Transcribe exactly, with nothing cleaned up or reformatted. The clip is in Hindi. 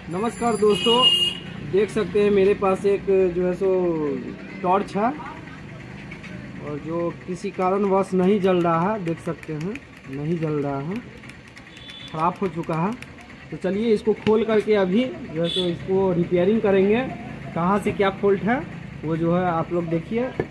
नमस्कार दोस्तों, देख सकते हैं मेरे पास एक जो है सो टॉर्च है और जो किसी कारणवश नहीं जल रहा है। देख सकते हैं नहीं जल रहा है, ख़राब हो चुका है। तो चलिए इसको खोल करके अभी जो है सो इसको रिपेयरिंग करेंगे। कहाँ से क्या फॉल्ट है वो जो है आप लोग देखिए।